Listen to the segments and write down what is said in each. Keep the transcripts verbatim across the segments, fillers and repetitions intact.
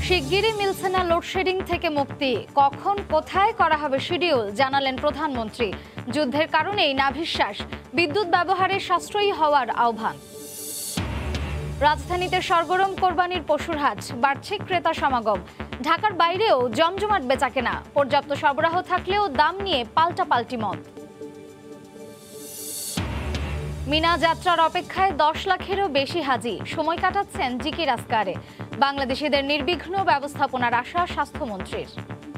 শিগগিরই মিলছে না লোডশেডিং থেকে মুক্তি, কখন কোথায় করা হবে শিডিউল জানালেন প্রধানমন্ত্রী। যুদ্ধের কারণেই নাভিশ্বাস, বিদ্যুৎ ব্যবহারে সাশ্রয়ী হওয়ার আহ্বান। রাজধানীতে সরগরম কোরবানির পশুর হাট, বাড়ছে ক্রেতা সমাগম। ঢাকার বাইরেও জমজমাট বেচাকেনা, পর্যাপ্ত সরবরাহ থাকলেও দাম নিয়ে পাল্টাপাল্টি মত। মিনা যাত্রার অপেক্ষায় দশ লাখেরও বেশি হাজি সময় কাটাচ্ছেন জিকির আসকারে। বাংলাদেশিদের নির্বিঘ্ন ব্যবস্থাপনার আশা স্বাস্থ্যমন্ত্রীর।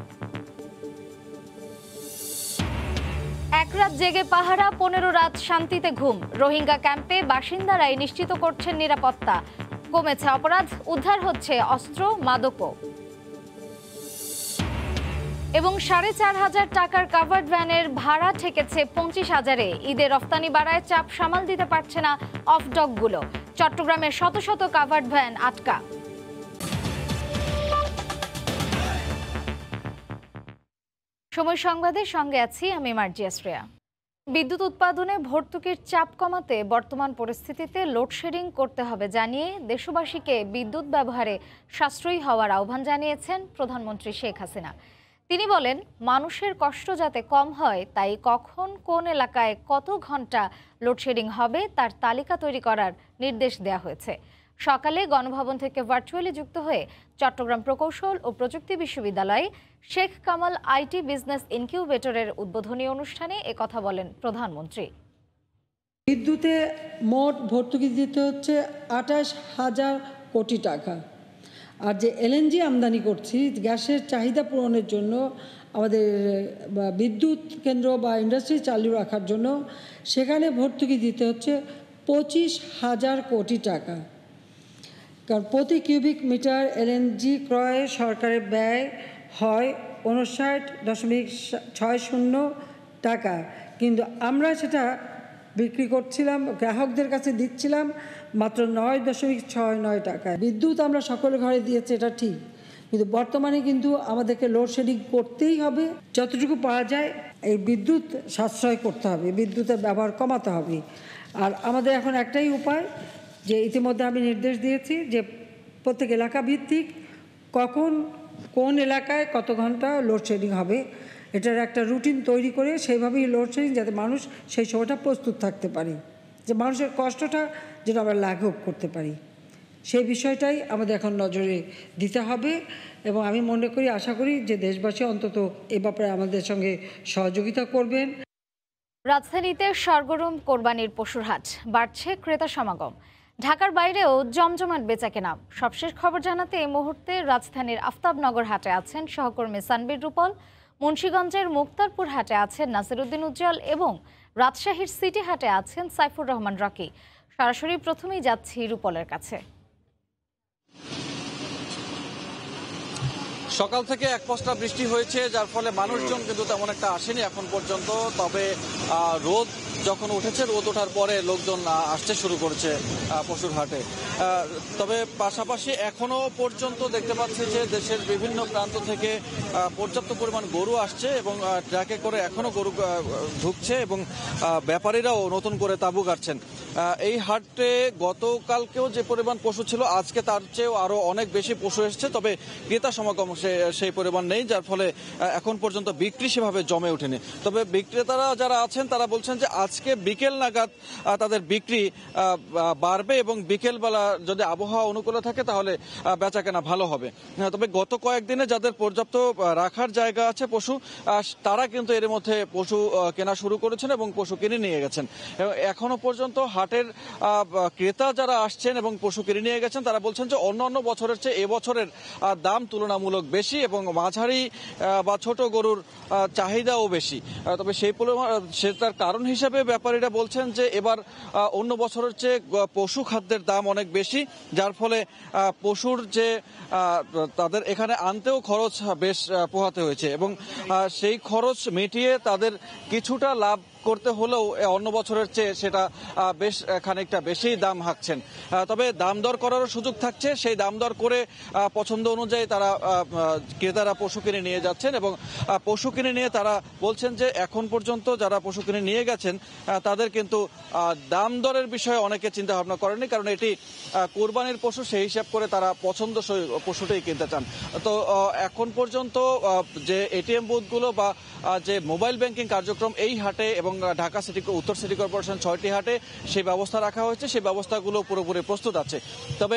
এক রাত জেগে পাহারা, পনেরো রাত শান্তিতে ঘুম। রোহিঙ্গা ক্যাম্পে বাসিন্দারাই নিশ্চিত করছেন নিরাপত্তা। কমেছে অপরাধ, উদ্ধার হচ্ছে অস্ত্র, মাদকও। এবং সাড়ে চার হাজার টাকার কাভার্ড ভ্যানের ভাড়া ঠেকেছে পঁচিশ হাজারে। ঈদে রফতানি বাড়ায় চাপ সামাল দিতে পারছে না অফডকগুলো। চট্টগ্রামে শত শত কাভার্ড ভ্যান আটকা। সময় সংবাদের সঙ্গে আছি আমি মার্জিয়া শ্রেয়া। বিদ্যুৎ উৎপাদনে ভর্তুকির চাপ কমাতে বর্তমান পরিস্থিতিতে লোডশেডিং করতে হবে জানিয়ে দেশবাসীকে বিদ্যুৎ ব্যবহারে সাশ্রয়ী হওয়ার আহ্বান জানিয়েছেন প্রধানমন্ত্রী শেখ হাসিনা। তিনি বলেন, মানুষের কষ্ট যাতে কম হয় তাই কখন কোন এলাকায় কত ঘন্টা লোডশেডিং হবে তার তালিকা তৈরি করার নির্দেশ দেওয়া হয়েছে। সকালে গণভবন থেকে ভার্চুয়ালি যুক্ত হয়ে চট্টগ্রাম প্রকৌশল ও প্রযুক্তি বিশ্ববিদ্যালয়ে শেখ কামাল আইটি বিজনেস ইনকিউবেটরের উদ্বোধনী অনুষ্ঠানে একথা বলেন প্রধানমন্ত্রী। বিদ্যুতে মোট ভর্তুকি দিতে হচ্ছে আঠাশ হাজার কোটি টাকা। আর যে এলএনজি আমদানি করছি গ্যাসের চাহিদা পূরণের জন্য, আমাদের বিদ্যুৎ কেন্দ্র বা ইন্ডাস্ট্রি চালু রাখার জন্য, সেখানে ভর্তুকি দিতে হচ্ছে পঁচিশ হাজার কোটি টাকা। কারণ প্রতি কিউবিক মিটার এলএনজি ক্রয়ে সরকারের ব্যয় হয় উনষাট দশমিক ছয় শূন্য টাকা, কিন্তু আমরা সেটা বিক্রি করছিলাম, গ্রাহকদের কাছে দিচ্ছিলাম মাত্র নয় দশমিক ছয় নয় টাকায়। বিদ্যুৎ আমরা সকলের ঘরে দিয়েছি, এটা ঠিক, কিন্তু বর্তমানে কিন্তু আমাদেরকে লোডশেডিং করতেই হবে। যতটুকু পারা যায় এই বিদ্যুৎ সাশ্রয় করতে হবে, বিদ্যুতের ব্যবহার কমাতে হবে। আর আমাদের এখন একটাই উপায়, যে ইতিমধ্যে আমি নির্দেশ দিয়েছি যে প্রত্যেক এলাকা ভিত্তিক কখন কোন এলাকায় কত ঘন্টা লোডশেডিং হবে, এটার একটা রুটিন তৈরি করে সেইভাবেই লোডশেডিং, যাতে মানুষ সেই সময়টা প্রস্তুত থাকতে পারে, যে মানুষের কষ্টটা যেন আমরা লাঘব করতে পারি, সেই বিষয়টাই আমাদের এখন নজরে দিতে হবে। এবং আমি মনে করি, আশা করি যে দেশবাসী অন্তত এ ব্যাপারে আমাদের সঙ্গে সহযোগিতা করবেন। রাজধানীতে সরগরম কোরবানির পশুর হাট, বাড়ছে ক্রেতা সমাগম। ঢাকার বাইরেও জমজমাট বেচাকেনা। সবশেষ খবর জানাতে এই মুহূর্তে রাজধানীর আফতাবনগর হাটে আছেন সহকর্মী সানবীর রূপল, মুন্সিগঞ্জের মুক্তারপুর হাটে আছেন নাসিরউদ্দিন উজ্জ্বল এবং রাজশাহীর সিটি হাটে আছেন সাইফুর রহমান রকি। সরাসরি প্রথমেই যাচ্ছি রূপলের কাছে। সকাল থেকে এক পশলা বৃষ্টি হয়েছে, যার ফলে মানুষজন কিন্তু তেমন একটা আসেনি এখন পর্যন্ত। তবে রোদ যখন উঠেছে, রোদ ওঠার পরে লোকজন আসতে শুরু করেছে পশুর হাটে। তবে পাশাপাশি এখনো পর্যন্ত দেখতে পাচ্ছি যে দেশের বিভিন্ন প্রান্ত থেকে পর্যাপ্ত পরিমাণ গরু আসছে এবং ট্রাকে করে এখনো গরু ঢুকছে এবং ব্যাপারীরাও নতুন করে তাঁবু গাড়ছেন। এই হাটে গতকালকেও যে পরিমাণ পশু ছিল, আজকে তার চেয়েও আরো অনেক বেশি পশু এসছে। তবে ক্রেতা সমাগম সেই পরিমাণ নেই, যার ফলে এখন পর্যন্ত বিক্রি সেভাবে জমে ওঠেনি। তবে বিক্রেতারা যারা আছেন তারা বলছেন যে আজকে বিকেল নাগাদ তাদের বিক্রি বাড়বে এবং বিকেলবেলা যদি আবহাওয়া অনুকূলে থাকে তাহলে বেচাকেনা ভালো হবে। তবে গত কয়েকদিনে যাদের পর্যাপ্ত রাখার জায়গা আছে পশু, তারা কিন্তু এর মধ্যে পশু কেনা শুরু করেছেন এবং পশু কিনে নিয়ে গেছেন। এখনো পর্যন্ত হাটের ক্রেতা যারা আসছেন এবং পশু কিনে নিয়ে গেছেন তারা বলছেন যে অন্যান্য বছরের চেয়ে এবছরের দাম তুলনামূলক বেশি এবং মাঝারি বা ছোট গরুর চাহিদাও বেশি। তবে সেই সেটার কারণ হিসেবে ব্যাপারীরা বলছেন যে এবার অন্য বছরের চেয়ে পশু খাদ্যের দাম অনেক বেশি, যার ফলে পশুর যে তাদের এখানে আনতেও খরচ বেশ পোহাতে হয়েছে এবং সেই খরচ মিটিয়ে তাদের কিছুটা লাভ করতে হলেও অন্য বছরের চেয়ে সেটা বেশ খানিকটা বেশি দাম হাঁকছেন। তবে দাম দর করারও সুযোগ থাকছে, সেই দাম দর করে পছন্দ অনুযায়ী তারা ক্রেতারা পশু কিনে নিয়ে যাচ্ছেন এবং পশু কিনে নিয়ে তারা বলছেন যে এখন পর্যন্ত যারা পশু কিনে নিয়ে গেছেন তাদের কিন্তু দাম দরের বিষয়ে অনেকে চিন্তা ভাবনা করেনি, কারণ এটি কোরবানির পশু, সেই হিসাব করে তারা পছন্দসই পশুটাই কিনতে চান। তো এখন পর্যন্ত যে এটিএম বুথগুলো বা যে মোবাইল ব্যাংকিং কার্যক্রম এই হাটে এবং ঢাকা সিটি উত্তর সিটি কর্পোরেশন ছয়টি হাটে সেই ব্যবস্থা রাখা হয়েছে, সেই ব্যবস্থাগুলো পুরোপুরি প্রস্তুত আছে। তবে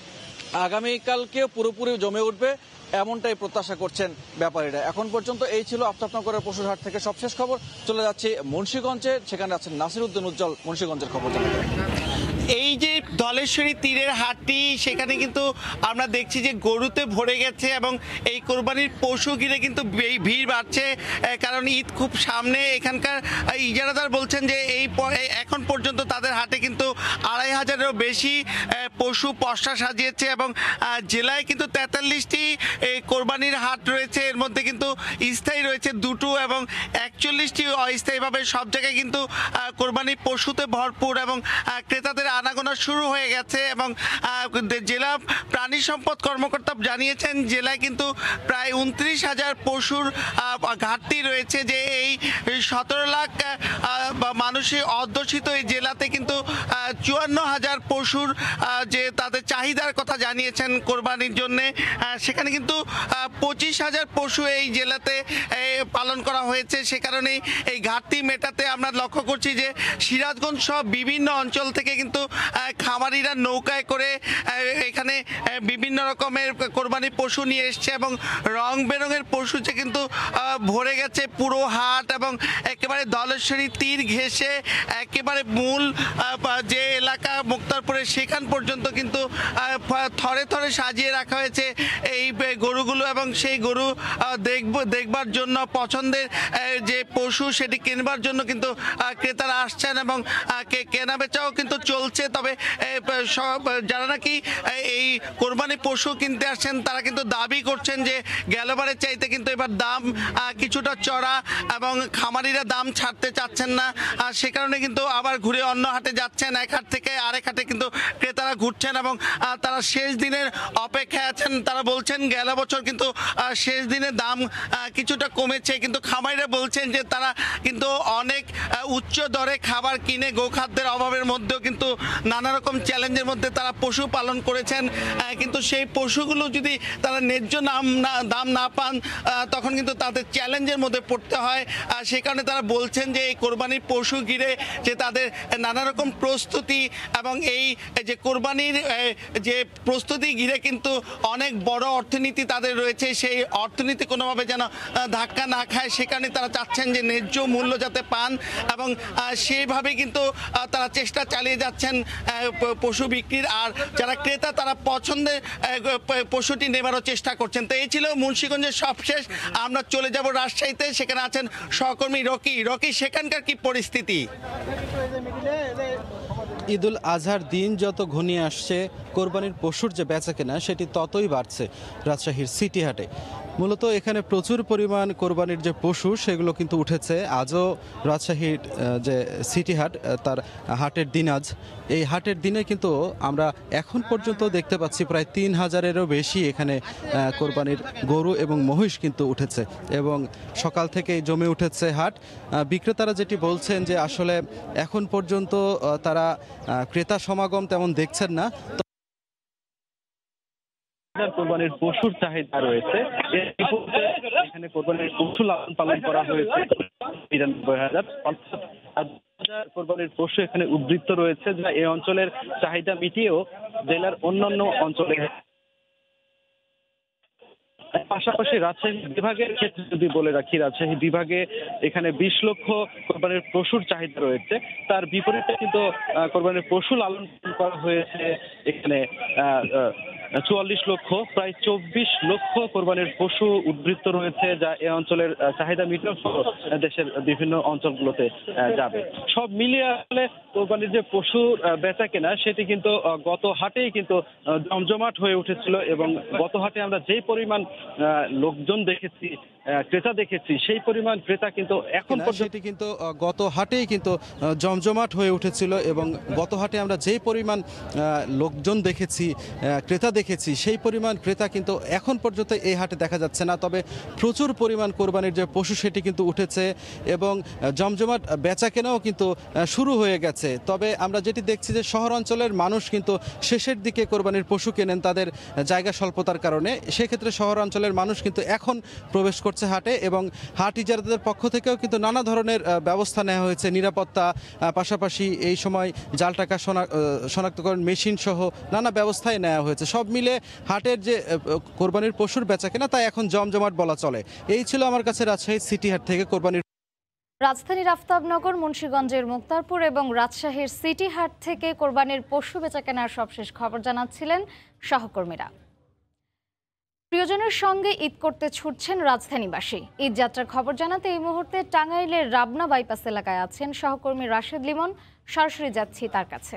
আগামীকালকেও পুরোপুরি জমে উঠবে এমনটাই প্রত্যাশা করছেন ব্যাপারীরা। এখন পর্যন্ত এই ছিল আফতাবনগরের পশুর হাট থেকে সবশেষ খবর। চলে যাচ্ছি মুন্সিগঞ্জে, সেখানে আছেন নাসির উদ্দিন উজ্জ্বল মুন্সিগঞ্জের খবর জানাতে। এই যে ধলেশ্বরী তীরের হাটটি, সেখানে কিন্তু আমরা দেখছি যে গরুতে ভরে গেছে এবং এই কোরবানির পশু ঘিরে কিন্তু ভিড় বাড়ছে, কারণ ঈদ খুব সামনে। এখানকার ইজারাদার বলছেন যে এই এখন পর্যন্ত তাদের হাটে কিন্তু আড়াই হাজারেরও বেশি পশু পশা সাজিয়েছে এবং জেলায় কিন্তু তেতাল্লিশটি কোরবানির হাট রয়েছে, এর মধ্যে কিন্তু স্থায়ী রয়েছে দুটো এবং একচল্লিশটি অস্থায়ীভাবে। সব জায়গায় কিন্তু কোরবানির পশুতে ভরপুর এবং ক্রেতাদের আনাগোনা শুরু হয়ে গেছে এবং জেলা প্রাণী সম্পদ কর্মকর্তা জানিয়েছেন জেলায় কিন্তু প্রায় উনত্রিশ হাজার পশুর ঘাটতি রয়েছে, যে এই সতেরো লাখ মানুষের অধ্যুষিত এই জেলাতে কিন্তু চুয়ান্ন হাজার পশুর যে তাদের চাহিদার কথা জানিয়েছেন কোরবানির জন্যে, সেখানে কিন্তু পঁচিশ হাজার পশু এই জেলাতে পালন করা হয়েছে। সে কারণেই এই ঘাটতি মেটাতে আমরা লক্ষ্য করছি যে সিরাজগঞ্জ সহ বিভিন্ন অঞ্চল থেকে কিন্তু খামারিরা নৌকায় করে এখানে বিভিন্ন রকমের কোরবানি পশু নিয়ে এসছে এবং রং বেরঙের পশু যে কিন্তু ভরে গেছে পুরো হাট এবং একেবারে ধলেশ্বরী তীর ঘেঁষে একেবারে মূল যে এলাকা মুক্তারপুরের সেখান পর্যন্ত কিন্তু থরে থরে সাজিয়ে রাখা হয়েছে এই গরুগুলো এবং সেই গরু দেখব দেখবার জন্য পছন্দের যে পশু সেটি কেনবার জন্য কিন্তু ক্রেতারা আসছেন এবং কেনা বেচাও কিন্তু চলছে। তবে যারা নাকি এই কোরবানি পশু কিনতে আসছেন তারা কিন্তু দাবি করছেন যে গেলবারের চাইতে কিন্তু এবার দাম কিছুটা চড়া এবং খামারিরা দাম ছাড়তে চাচ্ছেন না, সে কারণে কিন্তু আবার ঘুরে অন্য হাটে যাচ্ছেন, এক হাট থেকে আরেক হাটে কিন্তু ক্রেতারা ঘুরছেন এবং তারা শেষ দিনের অপেক্ষায় আছেন। তারা বলছেন গেল বছর কিন্তু শেষ দিনে দাম কিছুটা কমেছে, কিন্তু খামারিরা বলছেন যে তারা কিন্তু অনেক উচ্চ দরে খাবার কিনে গোখাদ্যের অভাবের মধ্যেও কিন্তু নানা রকম চ্যালেঞ্জের মধ্যে তারা পশু পালন করেছেন, কিন্তু সেই পশুগুলো যদি তারা ন্যায্য নাম না দাম না পান তখন কিন্তু তাদের চ্যালেঞ্জের মধ্যে পড়তে হয়। সে কারণে তারা বলছেন যে এই কোরবানির পশু ঘিরে যে তাদের নানা রকম প্রস্তুতি এবং এই যে কোরবানির যে প্রস্তুতি ঘিরে কিন্তু অনেক বড় অর্থনীতি তাদের রয়েছে, সেই অর্থনীতি কোনোভাবে যেন ধাক্কা না খায়, সে কারণে তারা চাচ্ছেন যে ন্যায্য মূল্য যাতে পান এবং সেইভাবে কিন্তু তারা চেষ্টা চালিয়ে যাচ্ছেন পশু বিক্রির। আর যারা ক্রেতা তারা পছন্দের পশুটি নেবারও চেষ্টা করছেন। তো এই ছিল মুন্সিগঞ্জের সবশেষ। আমরা চলে যাব রাজশাহীতে, সেখানে আছেন সহকর্মী রকি। রকি, সেখানকার কি পরিস্থিতি? ঈদুল আজহার দিন যত ঘনিয়ে আসছে, কোরবানির পশুর যে বেচা কেনা সেটি ততই বাড়ছে রাজশাহীর সিটি হাটে। মূলত এখানে প্রচুর পরিমাণ কোরবানির যে পশু সেগুলো কিন্তু উঠেছে। আজও রাজশাহীর যে সিটি হাট তার হাটের দিন আজ, এই হাটের দিনে কিন্তু আমরা এখন পর্যন্ত দেখতে পাচ্ছি প্রায় তিন হাজারেরও বেশি এখানে কোরবানির গরু এবং মহিষ কিন্তু উঠেছে এবং সকাল থেকেই জমে উঠেছে হাট। বিক্রেতারা যেটি বলছেন যে আসলে এখন পর্যন্ত তারা ক্রেতা সমাগম তেমন দেখছেন না। কোরবানির পশুর চাহিদা রয়েছে, এখানে কোরবানির পশু লালন পালন করা হয়েছে নিরানব্বই হাজার কোরবানির পশু এখানে উদ্বৃত্ত রয়েছে, যা এই অঞ্চলের চাহিদা মিটিয়েও জেলার অন্যান্য অঞ্চলে। পাশাপাশি রাজশাহী বিভাগের ক্ষেত্রে যদি বলে রাখি, রাজশাহী বিভাগে এখানে বিশ লক্ষ কোরবানির পশুর চাহিদা রয়েছে, তার বিপরীতে কিন্তু কোরবানির পশু লালন করা হয়েছে এখানে চুয়াল্লিশ লক্ষ, প্রায় চব্বিশ লক্ষ কোরবানির পশু উদ্বৃত্ত রয়েছে, যা এ অঞ্চলের চাহিদা মিটানো সহ দেশের বিভিন্ন অঞ্চলগুলোতে যাবে। সব মিলিয়ে আসলে কোরবানির যে পশু বেচা কেনা সেটি কিন্তু গত হাটেই কিন্তু জমজমাট হয়ে উঠেছিল এবং গত হাটে আমরা যে পরিমাণ লোকজন দেখেছি ক্রেতা দেখেছি সেই পরিমাণ ক্রেতা কিন্তু এখন সেটি কিন্তু গত হাটেই কিন্তু জমজমাট হয়ে উঠেছিল এবং গত হাটে আমরা যেই পরিমাণ লোকজন দেখেছি, ক্রেতা দেখেছি, সেই পরিমাণ ক্রেতা কিন্তু এখন পর্যন্ত এই হাটে দেখা যাচ্ছে না। তবে প্রচুর পরিমাণ কোরবানির যে পশু সেটি কিন্তু উঠেছে এবং জমজমাট বেচা কেনাও কিন্তু শুরু হয়ে গেছে। তবে আমরা যেটি দেখছি যে শহর অঞ্চলের মানুষ কিন্তু শেষের দিকে কোরবানির পশু কেনেন তাদের জায়গা স্বল্পতার কারণে। সেক্ষেত্রে শহর অঞ্চলের মানুষ কিন্তু এখন প্রবেশ করছে হাটে এবং হাট ইজারাদারদের পক্ষ থেকেও কিন্তু নানা ধরনের ব্যবস্থা নেওয়া হয়েছে, নিরাপত্তা, পাশাপাশি এই সময় জাল টাকা শনাক্তকরণ মেশিন সহ নানা ব্যবস্থাই নেওয়া হয়েছে। সব মিলে হাটের যে কোরবানির পশুর বেচা কেনা তা এখন জমজমাট বলা চলে। এই ছিল আমার কাছে রাজশাহী সিটি হাট থেকে কোরবানির। রাজধানীর আফতাবনগর, মুন্সিগঞ্জের মুক্তারপুর এবং রাজশাহীর সিটি হাট থেকে কোরবানির পশু বেচা কেনার সবশেষ খবর জানাচ্ছিলেন সহকর্মীরা। প্রিয়জনের সঙ্গে ঈদ করতে ছুটছেন রাজধানীবাসী। ঈদ যাত্রার খবর জানাতে এই মুহূর্তে টাঙ্গাইলের রাবনা বাইপাস এলাকায় আছেন সহকর্মী রাশেদ লিমন। সরাসরি যাচ্ছি তার কাছে।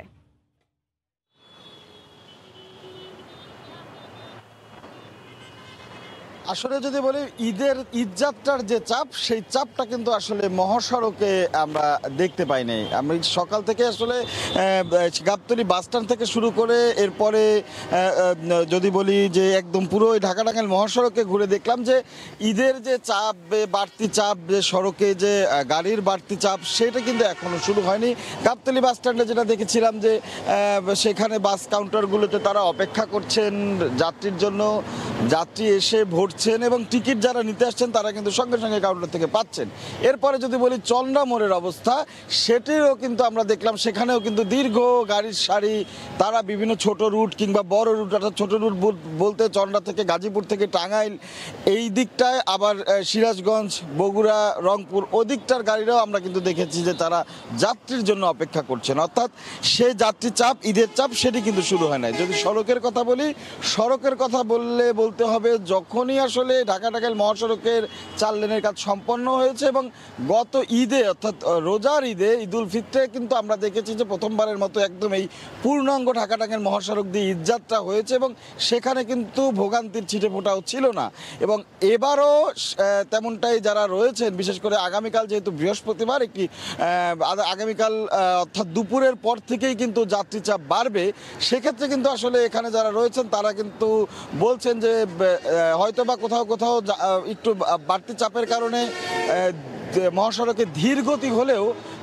আসলে যদি বলি ঈদের ঈদযাত্রার যে চাপ, সেই চাপটা কিন্তু আসলে মহাসড়কে আমরা দেখতে পাই নাই। আমি সকাল থেকে আসলে গাবতলী বাসস্ট্যান্ড থেকে শুরু করে এরপরে যদি বলি যে একদম পুরো ঢাকা টাঙ্গাইল মহাসড়কে ঘুরে দেখলাম যে ঈদের যে চাপ, বাড়তি চাপ, যে সড়কে যে গাড়ির বাড়তি চাপ, সেটা কিন্তু এখনো শুরু হয়নি। গাবতলী বাসস্ট্যান্ডে যেটা দেখেছিলাম যে সেখানে বাস কাউন্টারগুলোতে তারা অপেক্ষা করছেন যাত্রীর জন্য, যাত্রী এসে ভোট এবং টিকিট যারা নিতে আসছেন তারা কিন্তু সঙ্গে সঙ্গে কাউন্টার থেকে পাচ্ছেন। এরপরে যদি বলি চন্দ্রা মোড়ের অবস্থা, সেটিও কিন্তু আমরা দেখলাম সেখানেও কিন্তু দীর্ঘ গাড়ির সারি। তারা বিভিন্ন ছোট রুট কিংবা বড় রুট, অর্থাৎ ছোট রুট বলতে চন্দ্রা থেকে গাজীপুর থেকে টাঙ্গাইল এই দিকটায়, আবার সিরাজগঞ্জ, বগুড়া, রংপুর ওদিকটার গাড়িরাও আমরা কিন্তু দেখেছি যে তারা যাত্রীর জন্য অপেক্ষা করছেন। অর্থাৎ সেই যাত্রী চাপ, ঈদের চাপ সেটি কিন্তু শুরু হয় নাই। যদি সড়কের কথা বলি, সড়কের কথা বললে বলতে হবে যখনই আসলে ঢাকা টাঙ্গাইল মহাসড়কের চার লেনের কাজ সম্পন্ন হয়েছে এবং গত ঈদে অর্থাৎ রোজার ঈদে, ঈদুল ফিতরে কিন্তু আমরা দেখেছি যে প্রথমবারের মতো একদম এই পূর্ণাঙ্গ ঢাকা টাঙ্গাইল মহাসড়ক দিয়ে ঈদযাত্রা হয়েছে এবং সেখানে কিন্তু ভোগান্তির ছিটে ফোটাও ছিল না। এবং এবারও তেমনটাই যারা রয়েছেন, বিশেষ করে আগামীকাল যেহেতু বৃহস্পতিবার, একটি আগামীকাল অর্থাৎ দুপুরের পর থেকেই কিন্তু যাত্রী চাপ বাড়বে। সেক্ষেত্রে কিন্তু আসলে এখানে যারা রয়েছেন তারা কিন্তু বলছেন যে হয়তো বা কোথাও কোথাও একটু বাড়তি চাপের কারণে মহাসড়কে ধীর গতি হলেও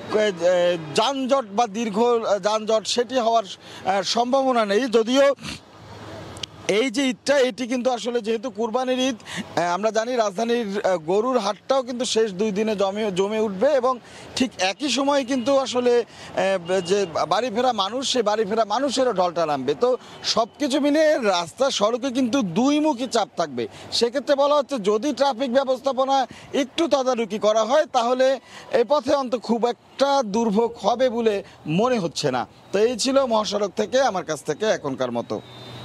যানজট বা দীর্ঘ যানজট সেটি হওয়ার সম্ভাবনা নেই। যদিও এই যে ঈদটা, এটি কিন্তু আসলে যেহেতু কুরবানির ঈদ, আমরা জানি রাজধানীর গরুর হাটটাও কিন্তু শেষ দুই দিনে জমে জমে উঠবে এবং ঠিক একই সময় কিন্তু আসলে যে বাড়ি ফেরা মানুষ, সে বাড়ি ফেরা মানুষেরও ঢলটা নামবে। তো সব কিছু মিলে রাস্তা সড়কে কিন্তু দুইমুখী চাপ থাকবে। সেক্ষেত্রে বলা হচ্ছে যদি ট্রাফিক ব্যবস্থাপনা একটু তদারকি করা হয় তাহলে এ পথে অন্তত খুব একটা দুর্ভোগ হবে বলে মনে হচ্ছে না। তো এই ছিল মহাসড়ক থেকে আমার কাছ থেকে এখনকার মতো।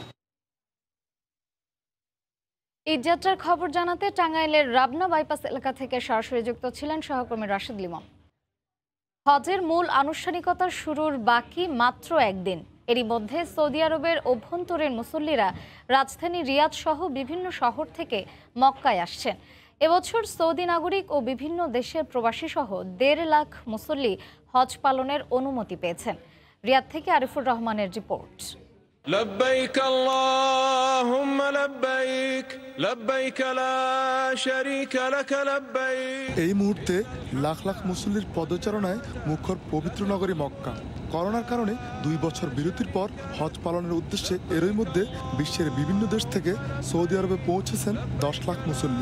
ঈদযাত্রার খবর জানাতে টাঙ্গাইলের রাবনা বাইপাস এলাকা থেকে সরাসরি যুক্ত ছিলেন সহকর্মী রাশেদ লিমন। হজের মূল আনুষ্ঠানিকতা শুরুর বাকি মাত্র একদিন। এরই মধ্যে সৌদি আরবের অভ্যন্তরীণ মুসল্লিরা রাজধানী রিয়াদ সহ বিভিন্ন শহর থেকে মক্কায় আসছেন। এবছর সৌদি নাগরিক ও বিভিন্ন দেশের প্রবাসী সহ দেড় লাখ মুসল্লি হজ পালনের অনুমতি পেয়েছেন। রিয়াদ থেকে আরিফুর রহমানের রিপোর্ট। لبيك اللهم لبيك لبيك لا شريك لك لبيك। এই মুহূর্তে লাখ লাখ মুসল্লির পদচারণায় মুখর পবিত্র নগরী মক্কা। করোনার কারণে দুই বছর বিরতির পর হজ পালনের উদ্দেশ্যে এরই মধ্যে বিশ্বের বিভিন্ন দেশ থেকে সৌদি আরবে পৌঁছেছেন দশ লাখ মুসল্লি।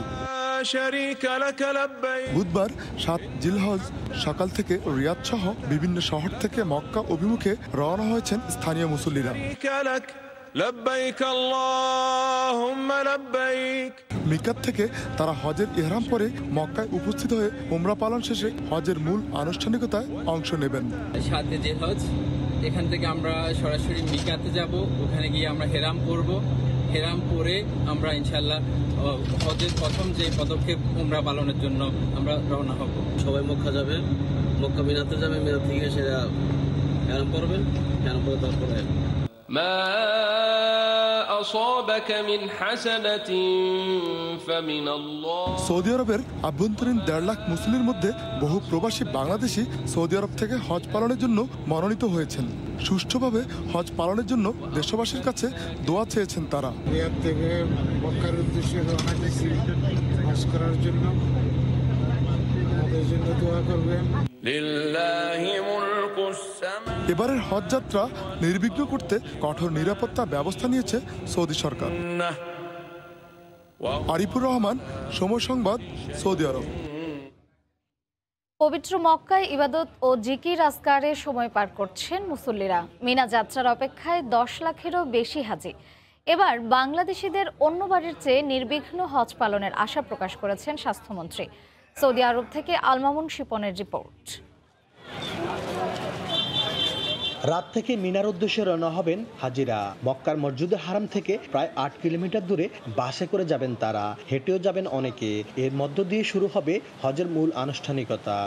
বুধবার সাত জিলহজ সকাল থেকে রিয়াদ সহ বিভিন্ন শহর থেকে মক্কা অভিমুখে রওনা হয়েছেন স্থানীয় মুসল্লিরা। মিকাত থেকে তারা হজের ইহরাম পরে মক্কায় উপস্থিত হয়ে উমরা পালন শেষে হজের মূল আনুষ্ঠানিকতায় অংশ নেবেন। সাথে যে হজ, এখান থেকে আমরা সরাসরি মিকাতে যাব, ওখানে গিয়ে আমরা হেরাম করব। হেরাম করে আমরা ইনশাল্লাহ হজের প্রথম যে পদক্ষেপ উমরা পালনের জন্য আমরা রওনা হব। সবাই মক্কা যাবে, মক্কা মিনাতে যাবে, মিনাত থেকে সেটা হেরাম করবেন, হেরাম করে তারপরে أصابك من حسنة فمن الله সৌদি আরবের আভ্যন্তরীণ দেড় লাখ মুসলিমের মধ্যে বহু প্রবাসী বাংলাদেশি সৌদি আরব থেকে হজ পালনের জন্য মনোনীত হয়েছেন। সুষ্ঠুভাবে হজ পালনের জন্য দেশবাসীর কাছে দোয়া চেয়েছেন তারা। রিয়াদ থেকে মক্কার উদ্দেশ্যে রওনা দিয়েছি হজ করার জন্য, আমাদের জন্য দোয়া করবেন। এবারের হজ যাত্রা নির্বিঘ্ন করতে কঠোর নিরাপত্তা ব্যবস্থা নিয়েছে সৌদি সরকার। আরিফুর রহমান, সময় সংবাদ, সৌদি আরব। পবিত্র মক্কায় ইবাদত ও জিকির আজকারে সময় পার করছেন মুসল্লিরা। মিনা যাত্রার অপেক্ষায় দশ লাখেরও বেশি হাজি। এবার বাংলাদেশিদের অন্য বাড়ির চেয়ে নির্বিঘ্ন হজ পালনের আশা প্রকাশ করেছেন স্বাস্থ্যমন্ত্রী। সৌদি আরব থেকে আলমামুন শিপনের রিপোর্ট। রাত থেকে মিনার উদ্দেশ্যে রওনা হবেন হাজিরা। মক্কার মসজিদে হারাম থেকে প্রায় আট কিলোমিটার দূরে বাসে করে যাবেন তারা, হেঁটেও যাবেন অনেকে। এর মধ্য দিয়ে শুরু হবে হজের মূল আনুষ্ঠানিকতা।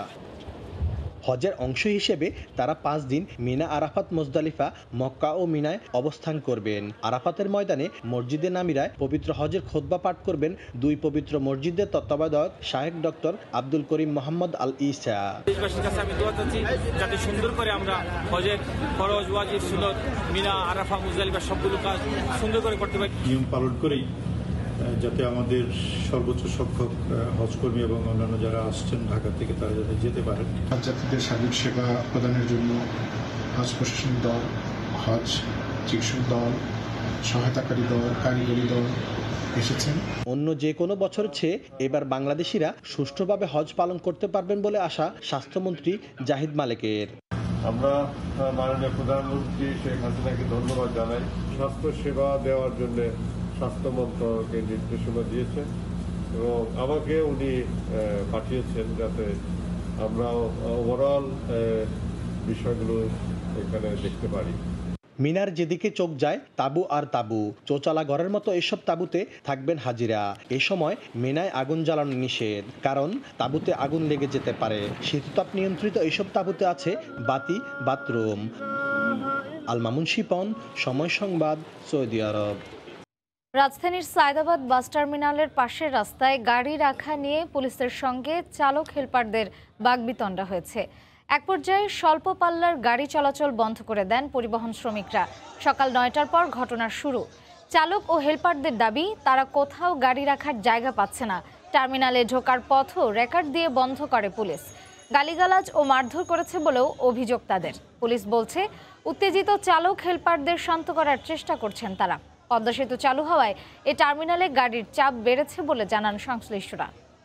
হজের অংশ হিসেবে তারা পাঁচ দিন মিনা, আরাফাত, মুজদালিফা, মক্কা ও মিনায় অবস্থান করবেন। আরাফাতের ময়দানে মসজিদে নামিরায় পবিত্র হজের খুতবা পাঠ করবেন দুই পবিত্র মসজিদের তত্ত্বাবধায়ক Sheikh doctor Abdul Karim Mohammad Al Issa. দেশবাসীর কাছে আমি দোয়া চাচ্ছি যাতে সুন্দর করে আমরা হজের ফরজ, ওয়াজিব, সুন্নত, মিনা, আরাফা, মুজদালিফা সবগুলো কাজ সুন্দর করে করতে পারি। নিয়ম পালন করেই যাতে আমাদের সর্বোচ্চ সংখ্যক হজকর্মী এবং অন্যান্য যারা আসছেন ঢাকা থেকে তারা যাতে যেতে পারেন। হজ যাত্রীদের সার্বিক সেবা প্রদানের জন্য হজ প্রশাসন দল, হজ চিকিৎসক দল, সহায়তাকারী দল, কারিগরি দল এসেছেন। অন্য যে কোনো বছর চেয়ে এবার বাংলাদেশিরা সুষ্ঠুভাবে হজ পালন করতে পারবেন বলে আশা স্বাস্থ্যমন্ত্রী জাহিদ মালেকের। আমরা মাননীয় প্রধানমন্ত্রী শেখ হাসিনাকে ধন্যবাদ জানাই। স্বাস্থ্য সেবা দেওয়ার জন্য স্বাস্থ্য মন্ত্রণালয়কে নির্দেশনা দিয়েছেন এবং আমাকে উনি পাঠিয়েছেন যাতে আমরা ওভারঅল বিষয়গুলো এখানে দেখতে পারি। মিনার যেদিকে চোখ যায় তাবু আর তাবু, চোচালা ঘরের মতো এসব তাবুতে থাকবেন হাজিরা। এ সময় মিনায় আগুন জ্বালানো নিষেধ, কারণ তাবুতে আগুন লেগে যেতে পারে। শীততাপ নিয়ন্ত্রিত এইসব তাবুতে আছে বাতি, বাথরুম। আলমামুন শিপন, সময় সংবাদ, সৌদি আরব। রাজধানীর সায়দাবাদ বাস টার্মিনালের পাশের রাস্তায় গাড়ি রাখা নিয়ে পুলিশের সঙ্গে চালক হেলপারদের বাগবিতণ্ডা হয়েছে। এক পর্যায়ে স্বল্প পাল্লার গাড়ি চলাচল বন্ধ করে দেন পরিবহন শ্রমিকরা। সকাল নয়টার পর ঘটনার শুরু। চালক ও হেলপারদের দাবি, তারা কোথাও গাড়ি রাখার জায়গা পাচ্ছে না। টার্মিনালে ঢোকার পথও রেকর্ড দিয়ে বন্ধ করে পুলিশ। গালিগালাজ ও মারধর করেছে বলেও অভিযোগ তাদের। পুলিশ বলছে, উত্তেজিত চালক হেলপারদের শান্ত করার চেষ্টা করছেন তারা। পদ্মা সেতু চালু হওয়ায় এই টার্মিনালে গাড়ির চাপ বেড়েছে বলে জানান সংশ্লিষ্টরা।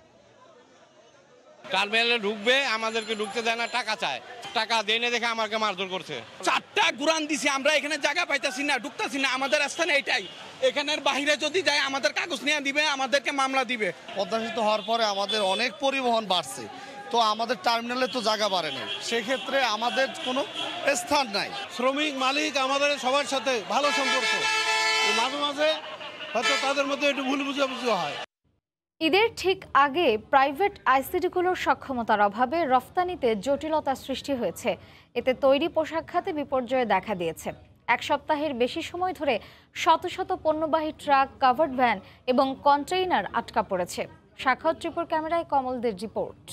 টার্মিনালে ঢুকবে, আমাদেরকে ঢুকতে দেয় না, টাকা চায়। টাকা দেয় না দেখে আমাকে মারধর করছে। চারটা গুরান দিছি, আমরা এখানে জায়গা পাইতাছি না, ঢুকতাছি না। আমাদের স্থান এইটাই। এখানের বাইরে যদি যায় আমাদের কাগজ নিয়ে দিবে, আমাদেরকে মামলা দিবে। পদ্মা সেতু হওয়ার পরে আমাদের অনেক পরিবহন বাড়ছে, তো আমাদের টার্মিনালে তো জায়গা বাড়ে না, সেক্ষেত্রে আমাদের কোনো স্থান নাই। শ্রমিক মালিক আমাদের সবার সাথে ভালো সম্পর্ক, মাঝে মাঝে হয়তো তাদের মধ্যে একটু ভুল বুঝাবুঝি হয়। ঈদের ঠিক আগে প্রাইভেট আইসিডিগুলোর সক্ষমতার অভাবে রফতানিতে জটিলতা সৃষ্টি হয়েছে। এতে তৈরি পোশাক খাতে বিপর্যয় দেখা দিয়েছে। এক সপ্তাহের বেশি সময় ধরে শত শত পণ্যবাহী ট্রাক, কাভার্ড ভ্যান এবং কন্টেইনার আটকা পড়েছে। সাখাওয়াত ত্রিপুর ক্যামেরায় কমলদের রিপোর্ট।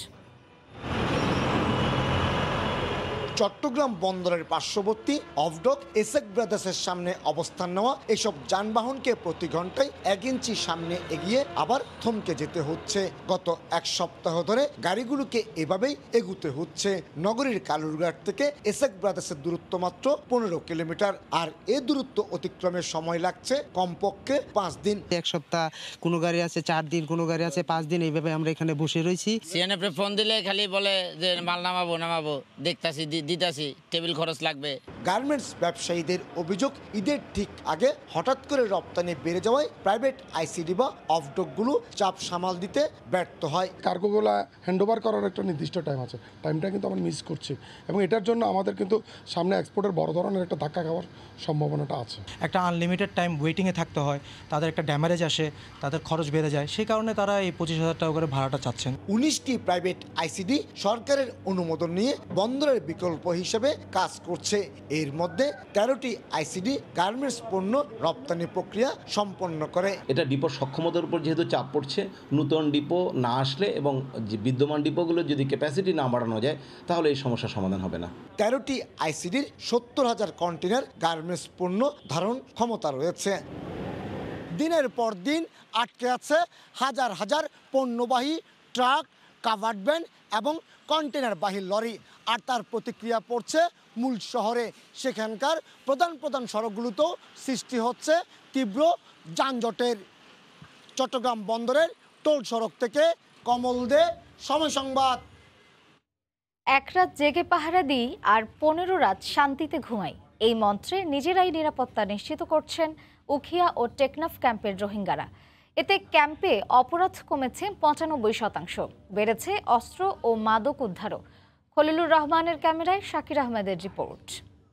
চট্টগ্রাম বন্দরের পার্শ্ববর্তী অফডক এসেক ব্রাদার্সের সামনে অবস্থান নেওয়া এসব যানবাহনকে প্রতি ঘন্টায় এক ইঞ্চি সামনে এগিয়ে আবার থমকে যেতে হচ্ছে। গত এক সপ্তাহ ধরে গাড়িগুলোকে এভাবেই এগুতে হচ্ছে। নগরীর কালুরঘাট থেকে এসেক ব্রাদার্সের দূরত্ব মাত্র পনেরো কিলোমিটার, আর এ দূরত্ব অতিক্রমের সময় লাগছে কমপক্ষে পাঁচ দিন। এক সপ্তাহ কোনো গাড়ি আছে চার দিন, কোনো গাড়ি আছে পাঁচ দিন, এইভাবে আমরা এখানে বসে রয়েছি। সিএনএফে ফোন দিলে খালি বলে যে মাল নামাবো নামাবো দেখতাছি দিতাছি, টেবিল খরচ লাগবে। গার্মেন্টস ব্যবসায়ীদের অভিযোগ, ঈদের ঠিক আগে হঠাৎ করে রপ্তানি বেড়ে যাওয়ায় প্রাইভেট আইসিডি বা অফডকগুলো চাপ সামাল দিতে ব্যর্থ হয়। কার্গোগুলো হ্যান্ডওভার করার একটা নির্দিষ্ট টাইম আছে, টাইমটা কিন্তু আমরা মিস করছি এবং এটার জন্য আমাদের কিন্তু সামনে এক্সপোর্টের বড় ধরনের একটা ধাক্কা খাওয়ার সম্ভাবনাটা আছে। একটা আনলিমিটেড টাইম ওয়েটিংয়ে থাকতে হয়, তাদের একটা ড্যামারেজ আসে, তাদের খরচ বেড়ে যায়, সেই কারণে তারা এই পঁচিশ হাজার টাকা করে ভাড়াটা চাচ্ছেন। উনিশটি প্রাইভেট আইসিডি সরকারের অনুমোদন নিয়ে বন্দরের বিকল্প প্রকল্প হিসেবে কাজ করছে। এর মধ্যে তেরোটি আইসিডি গার্মেন্টস পণ্য রপ্তানি প্রক্রিয়া সম্পন্ন করে। এটা ডিপোর সক্ষমতার উপর যেহেতু চাপ পড়ছে, নতুন ডিপো না আসলে এবং যে বিদ্যমান ডিপোগুলোর যদি ক্যাপাসিটি না বাড়ানো যায় তাহলে এই সমস্যার সমাধান হবে না। তেরোটি আইসিডির সত্তর হাজার কন্টেনার গার্মেন্টস পণ্য ধারণ ক্ষমতা রয়েছে। দিনের পর দিন আটকে আছে হাজার হাজার পণ্যবাহী ট্রাক, কাভার্ড ভ্যান এবং কন্টেনারবাহী লরি। আর তার প্রতিক্রিয়া পড়ছে মূল শহরে। সেখানকার প্রধান প্রধান সড়কগুলোতেও সৃষ্টি হচ্ছে তীব্র যানজটের। চট্টগ্রাম বন্দরের টোল সড়ক থেকে কমল দে, সময় সংবাদ। এক রাত জেগে পাহারা দিই আর পনেরো রাত শান্তিতে ঘুমাই, এই মন্ত্রে নিজেরাই নিরাপত্তা নিশ্চিত করছেন উখিয়া ও টেকনাফ ক্যাম্পের রোহিঙ্গারা। এতে ক্যাম্পে অপরাধ কমেছে পঁচানব্বই শতাংশ, বেড়েছে অস্ত্র ও মাদক উদ্ধারও। খলিলুর রহমানের ক্যামেরায় শাকির আহমেদের রিপোর্ট।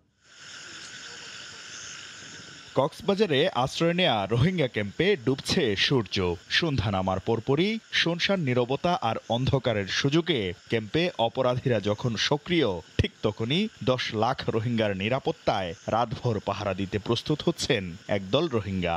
কক্সবাজারে আশ্রয় নেয়া রোহিঙ্গা ক্যাম্পে ডুবছে সূর্য। সন্ধ্যা নামার পরপরই শুনশান নীরবতা আর অন্ধকারের সুযোগে ক্যাম্পে অপরাধীরা যখন সক্রিয়, ঠিক তখনই দশ লাখ রোহিঙ্গার নিরাপত্তায় রাতভর পাহারা দিতে প্রস্তুত হচ্ছেন একদল রোহিঙ্গা।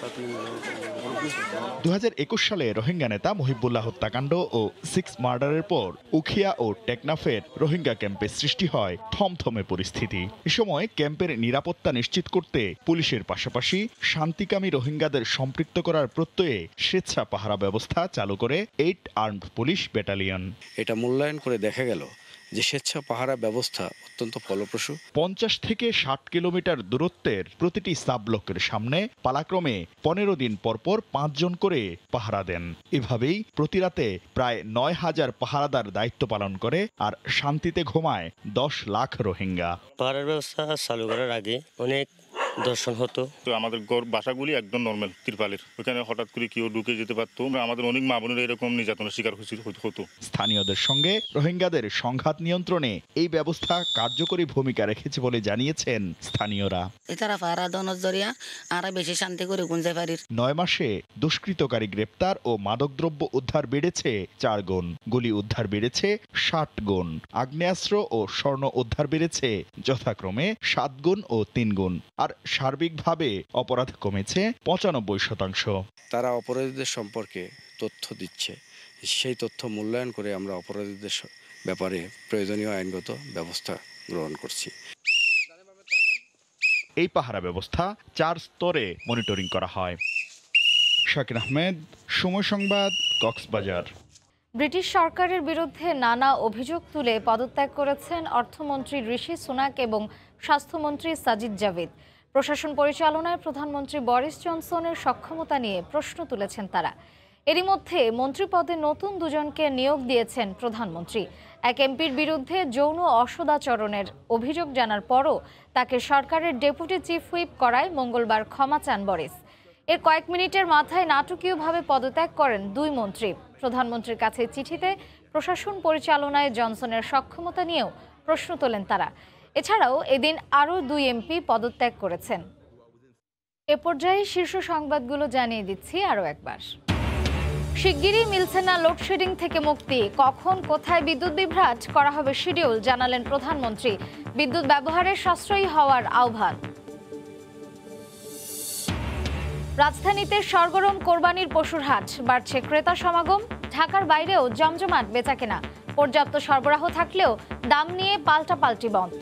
দু হাজার একুশ সালে রোহিঙ্গা নেতা মহিবুল্লাহ হত্যাকাণ্ড ও সিক্স মার্ডারের পর উখিয়া ও টেকনাফের রোহিঙ্গা ক্যাম্পে সৃষ্টি হয় থমথমে পরিস্থিতি। এ সময় ক্যাম্পের নিরাপত্তা নিশ্চিত করতে পুলিশের পাশাপাশি শান্তিকামী রোহিঙ্গাদের সম্পৃক্ত করার প্রত্যয়ে স্বেচ্ছা পাহারা ব্যবস্থা চালু করে এইট আর্মড পুলিশ ব্যাটালিয়ন। এটা মূল্যায়ন করে দেখা গেল যে স্বেচ্ছা পাহারা ব্যবস্থা অত্যন্ত ফলপ্রসূ। পঞ্চাশ থেকে ষাট কিলোমিটার দূরত্বের প্রতিটি সাবব্লকের সামনে পালাক্রমে পনেরো দিন পরপর পাঁচজন করে পাহারা দেন। এভাবেই প্রতি রাতে প্রায় নয় হাজার পাহারাদার দায়িত্ব পালন করে আর শান্তিতে ঘুমায় দশ লাখ রোহিঙ্গা। পাহারার ব্যবস্থা চালু করার আগে অনেক দর্শন হতো। তো আমাদের গড় বাসাগুলি একদম নর্মাল তিরপালের, ওখানে হঠাৎ করে কেউ ঢুকে যেতে পারতো। আমাদের অনেক মা বোনেরা এরকম নির্যাতনের শিকার হতো। স্থানীয়দের সঙ্গে রোহিঙ্গাদের সংঘাত নিয়ন্ত্রণে এই ব্যবস্থা কার্যকরী ভূমিকা রেখেছে বলে জানিয়েছেন স্থানীয়রা। এছাড়া পাহারা দনের জরিয়া আরো বেশি শান্তি করে গুনতে পারি। নয় মাসে দুষ্কৃতকারী গ্রেপ্তার ও মাদকদ্রব্য উদ্ধার বেড়েছে চার গুণ, গুলি উদ্ধার বেড়েছে ষাট গুণ, আগ্নেয়াস্ত্র ও স্বর্ণ উদ্ধার বেড়েছে যথাক্রমে সাত গুণ ও তিন গুণ। আর সার্বিকভাবে অপরাধ কমেছে পঁচানব্বই শতাংশ। তারা অপরাধীদের সম্পর্কে তথ্য দিচ্ছে, সেই তথ্য মূল্যায়ন করে আমরা অপরাধীদের ব্যাপারে প্রয়োজনীয় আইনগত ব্যবস্থা গ্রহণ করছি। এই পাহারা ব্যবস্থা চার স্তরে মনিটরিং করা হয়। শাকির আহমেদ, সময় সংবাদ, কক্সবাজার। ব্রিটিশ সরকারের বিরুদ্ধে নানা অভিযোগ তুলে পদত্যাগ করেছেন অর্থমন্ত্রী ঋষি সুনাক এবং স্বাস্থ্যমন্ত্রী সাজিদ জাভিদ। প্রশাসন পরিচালনায় প্রধানমন্ত্রী বরিস জনসনের সক্ষমতা নিয়ে প্রশ্ন তুলেছেন তারা। এরই মধ্যে মন্ত্রী পদে নতুন দুজনকে নিয়োগ দিয়েছেন প্রধানমন্ত্রী। এক এমপির বিরুদ্ধে যৌন অসদাচরণের অভিযোগ জানার পরও তাকে সরকারের ডেপুটি চিফ হুইপ করায় মঙ্গলবার ক্ষমা চান বরিস। এর কয়েক মিনিটের মাথায় নাটকীয়ভাবে পদত্যাগ করেন দুই মন্ত্রী। প্রধানমন্ত্রীর কাছে চিঠিতে প্রশাসন পরিচালনায় জনসনের সক্ষমতা নিয়েও প্রশ্ন তোলেন তারা। এছাড়াও এদিন আরও দুই এমপি পদত্যাগ করেছেন। এ পর্যায়ে শীর্ষ সংবাদগুলো জানিয়ে দিচ্ছি আরও একবার। শিগগিরই মিলছে না লোডশেডিং থেকে মুক্তি, কখন কোথায় বিদ্যুৎ বিভ্রাট করা হবে শিডিউল জানালেন প্রধানমন্ত্রী। বিদ্যুৎ ব্যবহারে সাশ্রয়ী হওয়ার আহ্বান। রাজধানীতে সরগরম কোরবানির পশুর হাট, বাড়ছে ক্রেতা সমাগম। ঢাকার বাইরেও জমজমাট বেচাকেনা, পর্যাপ্ত সরবরাহ থাকলেও দাম নিয়ে পাল্টাপাল্টি বন্ধ।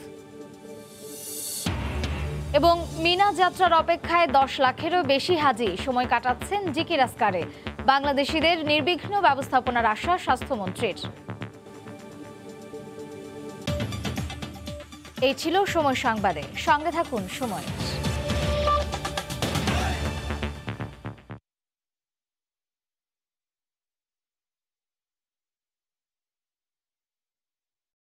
এবং মিনা যাত্রার অপেক্ষায় দশ লাখেরও বেশি হাজি সময় কাটাচ্ছেন জিকির আসকারে। বাংলাদেশিদের নির্বিঘ্ন ব্যবস্থাপনার আশ্বাস স্বাস্থ্যমন্ত্রীর। এই ছিল সময় সংবাদে, সঙ্গে থাকুন সময়।